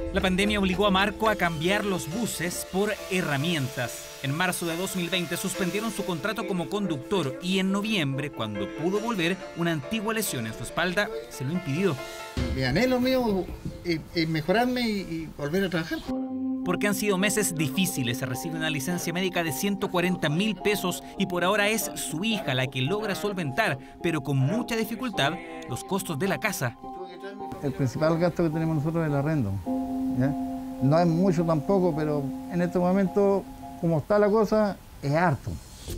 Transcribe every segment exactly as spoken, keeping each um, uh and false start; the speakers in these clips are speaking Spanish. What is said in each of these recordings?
La pandemia obligó a Marco a cambiar los buses por herramientas. En marzo de dos mil veinte suspendieron su contrato como conductor y en noviembre, cuando pudo volver, una antigua lesión en su espalda se lo impidió. Mi anhelo mío es, es mejorarme y, y volver a trabajar. Porque han sido meses difíciles. Recibe una licencia médica de ciento cuarenta mil pesos y por ahora es su hija la que logra solventar, pero con mucha dificultad, los costos de la casa. El principal gasto que tenemos nosotros es el arrendo, ¿ya? No es mucho tampoco, pero en este momento, como está la cosa, es harto.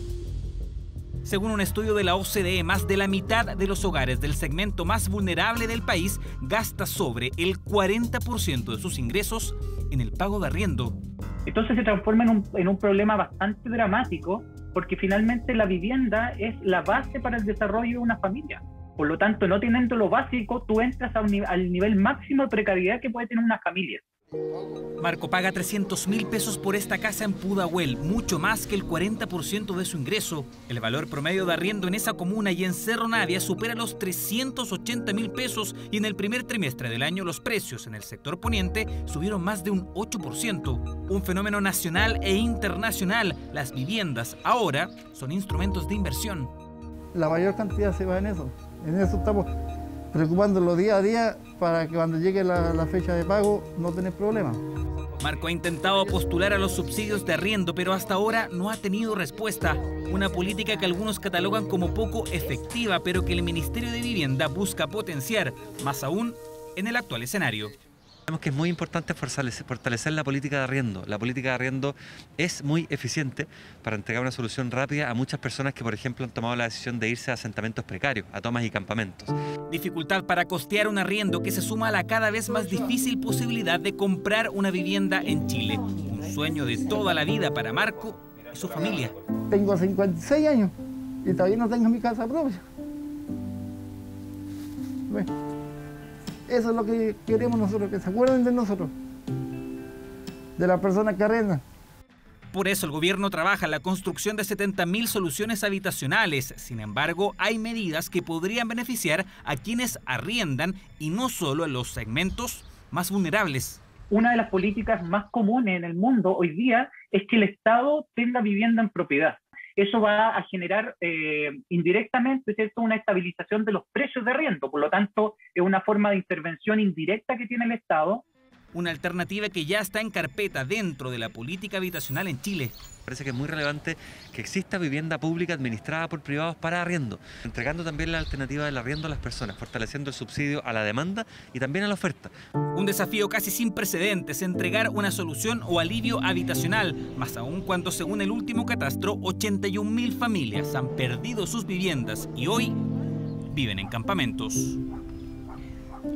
Según un estudio de la O C D E, más de la mitad de los hogares del segmento más vulnerable del país gasta sobre el cuarenta por ciento de sus ingresos en el pago de arriendo. Entonces se transforma en un, en un problema bastante dramático, porque finalmente la vivienda es la base para el desarrollo de una familia. Por lo tanto, no teniendo lo básico, tú entras a un, al nivel máximo de precariedad que puede tener una familia. Marco paga trescientos mil pesos por esta casa en Pudahuel, mucho más que el cuarenta por ciento de su ingreso. El valor promedio de arriendo en esa comuna y en Cerro Navia supera los trescientos ochenta mil pesos y en el primer trimestre del año los precios en el sector poniente subieron más de un ocho por ciento. Un fenómeno nacional e internacional. Las viviendas ahora son instrumentos de inversión. La mayor cantidad se va en eso. En eso estamos preocupándonos día a día para que cuando llegue la, la fecha de pago no tener problemas. Marco ha intentado postular a los subsidios de arriendo, pero hasta ahora no ha tenido respuesta. Una política que algunos catalogan como poco efectiva, pero que el Ministerio de Vivienda busca potenciar, más aún en el actual escenario. Creemos que es muy importante fortalecer, fortalecer la política de arriendo. La política de arriendo es muy eficiente para entregar una solución rápida a muchas personas que, por ejemplo, han tomado la decisión de irse a asentamientos precarios, a tomas y campamentos. Dificultad para costear un arriendo que se suma a la cada vez más difícil posibilidad de comprar una vivienda en Chile. Un sueño de toda la vida para Marco y su familia. Tengo cincuenta y seis años y todavía no tengo mi casa propia. Bueno. Eso es lo que queremos nosotros, que se acuerden de nosotros, de las personas que arrendan. Por eso el gobierno trabaja en la construcción de setenta mil soluciones habitacionales. Sin embargo, hay medidas que podrían beneficiar a quienes arriendan y no solo a los segmentos más vulnerables. Una de las políticas más comunes en el mundo hoy día es que el Estado tenga vivienda en propiedad. Eso va a generar eh, indirectamente, ¿cierto?, una estabilización de los precios de arriendo. Por lo tanto, es una forma de intervención indirecta que tiene el Estado. Una alternativa que ya está en carpeta dentro de la política habitacional en Chile. Parece que es muy relevante que exista vivienda pública administrada por privados para arriendo, entregando también la alternativa del arriendo a las personas, fortaleciendo el subsidio a la demanda y también a la oferta. Un desafío casi sin precedentes, entregar una solución o alivio habitacional, más aún cuando, según el último catastro, ochenta y un mil familias han perdido sus viviendas y hoy viven en campamentos.